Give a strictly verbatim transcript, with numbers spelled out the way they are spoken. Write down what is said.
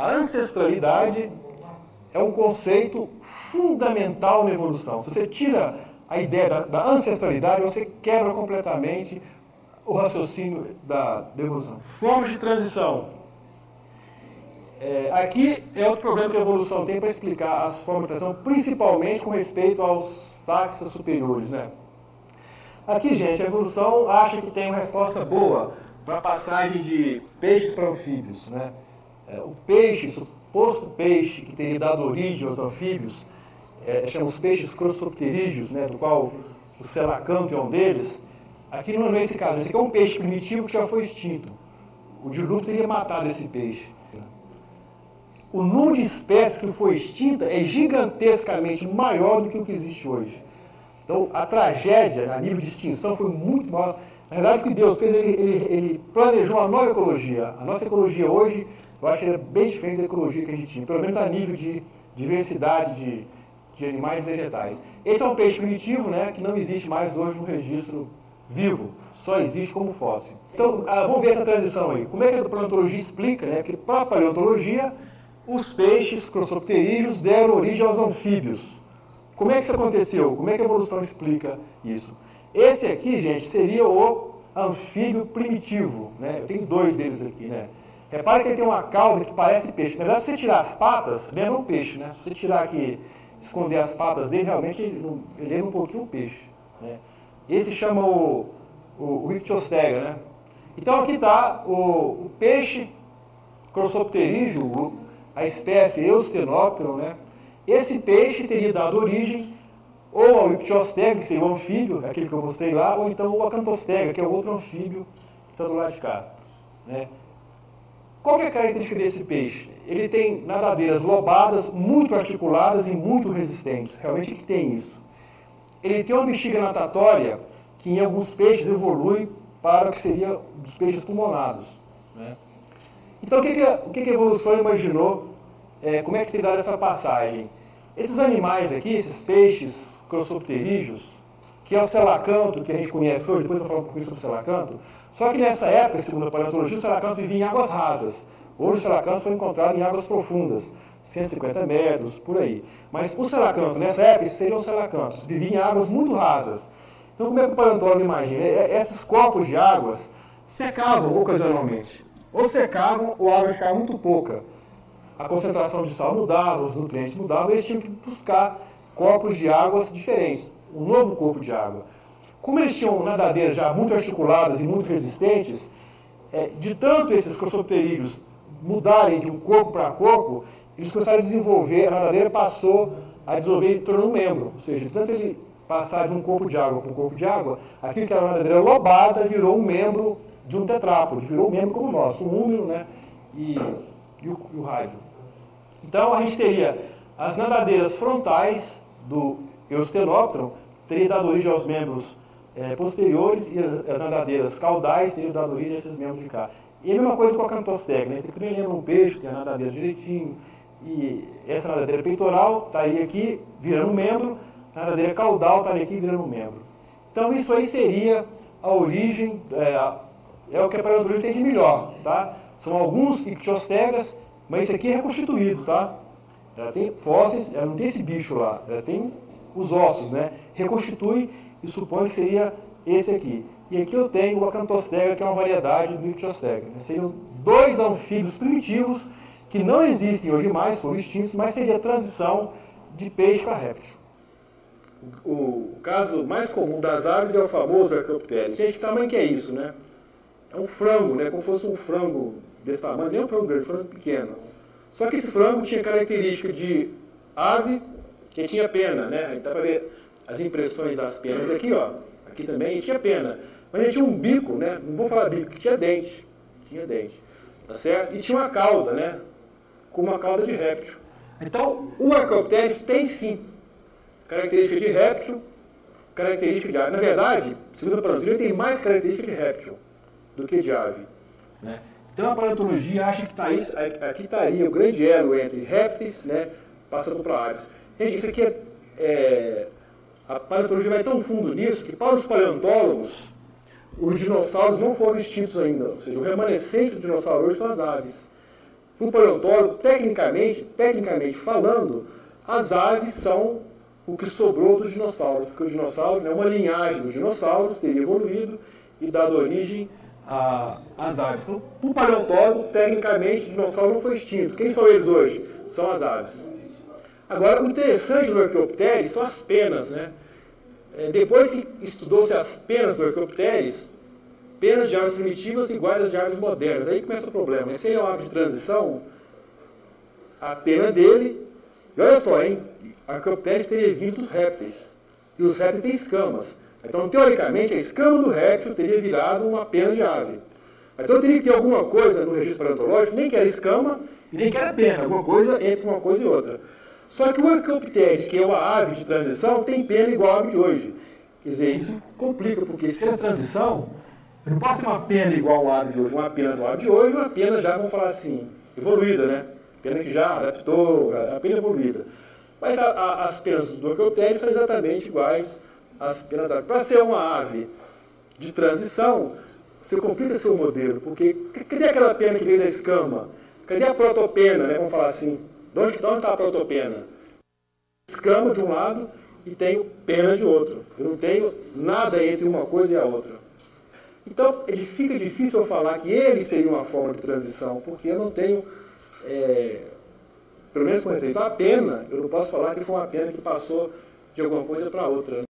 A ancestralidade é um conceito fundamental na evolução. Se você tira a ideia da, da ancestralidade, você quebra completamente o raciocínio da, da evolução. Formas de transição. É, aqui é outro problema que a evolução tem para explicar as formas de transição, principalmente com respeito aos taxas superiores, né? Aqui, gente, a evolução acha que tem uma resposta boa para a passagem de peixes para anfíbios, né? É, o peixe, o suposto peixe que teria dado origem aos anfíbios, é, chama os peixes crossopterídeos, né, do qual o selacanto é um deles. Aqui não é esse caso, esse aqui é um peixe primitivo que já foi extinto. O dilúvio teria matado esse peixe. O número de espécies que foi extinta é gigantescamente maior do que o que existe hoje. Então, a tragédia a nível de extinção foi muito maior. Na verdade, o que Deus fez, ele, ele, ele planejou uma nova ecologia. A nossa ecologia hoje, eu acho que era bem diferente da ecologia que a gente tinha, pelo menos a nível de diversidade de, de animais e vegetais. Esse é um peixe primitivo, né, que não existe mais hoje no registro vivo, só existe como fóssil. Então, ah, vamos ver essa transição aí. Como é que a paleontologia explica, né? Porque para a paleontologia, os peixes crossopterídeos deram origem aos anfíbios. Como é que isso aconteceu? Como é que a evolução explica isso? Esse aqui, gente, seria o anfíbio primitivo, né? Eu tenho dois deles aqui, né? Repare que ele tem uma cauda que parece peixe. Na verdade, se você tirar as patas, lembra um peixe, né? Se você tirar aqui, esconder as patas dele, realmente ele, ele lembra um pouquinho um peixe, né? Esse chama o, o, o Ichthyostega, né? Então aqui está o, o peixe crossopterídeo, a espécie Eustenopteron, né? Esse peixe teria dado origem ou ao Ichthyostega, que seria o anfíbio, aquele que eu mostrei lá, ou então o Acanthostega, que é o outro anfíbio que está do lado de cá, né? Qual que é a característica desse peixe? Ele tem nadadeiras lobadas, muito articuladas e muito resistentes. Realmente ele tem isso. Ele tem uma bexiga natatória que em alguns peixes evolui para o que seria dos peixes pulmonados, né? Então, o que, que, a, o que, que a evolução imaginou? É, como é que teria dado essa passagem? Esses animais aqui, esses peixes crossopterídeos, que é o selacanto que a gente conhece hoje, depois eu vou falar um pouquinho sobre o selacanto, só que nessa época, segundo a paleontologia, o selacanto vivia em águas rasas. Hoje o selacanto foi encontrado em águas profundas, cento e cinquenta metros, por aí. Mas o selacanto, nessa época, esses seriam os selacantos, viviam em águas muito rasas. Então, como é que o paleontólogo imagina? Esses corpos de águas secavam ocasionalmente. Ou secavam, ou a água ficava muito pouca. A concentração de sal mudava, os nutrientes mudavam, e eles tinham que buscar corpos de águas diferentes, um novo corpo de água. Como eles tinham nadadeiras já muito articuladas e muito resistentes, é, de tanto esses crossopterídeos mudarem de um corpo para corpo, eles começaram a desenvolver, a nadadeira passou a desenvolver e tornou um membro. Ou seja, de tanto ele passar de um corpo de água para um corpo de água, aquilo que era uma nadadeira lobada virou um membro de um tetrápode, virou um membro como o nosso, um úmero, né, e, e, o, e o rádio. Então a gente teria as nadadeiras frontais do Eustenopteron, teria dado origem aos membros é, posteriores, e as, as nadadeiras caudais teriam dado origem a esses membros de cá. E a mesma coisa com a Acanthostega, né? Você também lembra um peixe, tem a nadadeira direitinho, e essa nadadeira peitoral estaria aqui virando um membro, a nadadeira caudal estaria aqui virando um membro. Então isso aí seria a origem, é, é o que a paleontologia tem de melhor, tá? São alguns Ichthyostega, mas esse aqui é reconstituído, tá? Ela tem fósseis, ela não tem esse bicho lá, ela tem os ossos, né? Reconstitui e supõe que seria esse aqui. E aqui eu tenho o Acanthostega, que é uma variedade do Ichthyostega. Seriam dois anfíbios primitivos que não existem hoje mais, foram extintos, mas seria a transição de peixe para réptil. O, o caso mais comum das aves é o famoso Archaeopteryx. Gente, que tamanho que é isso, né? É um frango, né? Como se fosse um frango desse tamanho, nem um frango grande, um frango pequeno. Só que esse frango tinha característica de ave que tinha pena, né? Aí dá para ver as impressões das penas aqui, ó. Aqui também tinha pena. Mas ele tinha um bico, né? Não vou falar bico, tinha dente. Tinha dente. Tá certo? E tinha uma cauda, né? Com uma cauda de réptil. Então, o Archaeopteryx tem sim característica de réptil, característica de ave. Na verdade, segundo a paleontologia, ele tem mais característica de réptil do que de ave, né? Então a paleontologia acha que tá aí, aqui estaria o grande elo entre répteis, né, passando para aves. Gente, isso aqui é, é... A paleontologia vai tão fundo nisso que para os paleontólogos os dinossauros não foram extintos ainda. Ou seja, o remanescente do dinossauro hoje são as aves. Para o paleontólogo, tecnicamente, tecnicamente falando, as aves são o que sobrou dos dinossauros, porque os dinossauros, né, uma linhagem dos dinossauros teria evoluído e dado origem às aves. Então, para o paleontólogo, tecnicamente, o dinossauro não foi extinto. Quem são eles hoje? São as aves. Agora, o interessante do Archaeopteryx são as penas, né? É, depois que estudou-se as penas do Archaeopteryx, penas de aves primitivas iguais às de aves modernas. Aí começa o problema. Se ele é uma ave de transição, a pena dele... E olha só, hein? A Archaeopteryx teria vindo dos répteis. E os répteis têm escamas. Então, teoricamente, a escama do réptil teria virado uma pena de ave. Então, teria que ter alguma coisa no registro paleontológico, nem que era escama e nem que era pena. Alguma coisa entre uma coisa e outra. Só que o Archaeopteryx, que é uma ave de transição, tem pena igual à ave de hoje. Quer dizer, isso complica, porque se é transição, não pode ter uma pena igual à ave de hoje. Uma pena do ave de hoje, uma pena já, vamos falar assim, evoluída, né? Pena que já adaptou, a pena evoluída. Mas a, a, as penas do Archaeopteryx são exatamente iguais às penas da ave. Para ser uma ave de transição, você complica seu modelo, porque cadê aquela pena que veio da escama? Cadê a protopena, né? Vamos falar assim. De onde está a protopena? Escama de um lado e tenho pena de outro. Eu não tenho nada entre uma coisa e a outra. Então, ele fica difícil eu falar que ele seria uma forma de transição, porque eu não tenho, é, pelo menos com respeito à pena, eu não posso falar que foi uma pena que passou de alguma coisa para outra.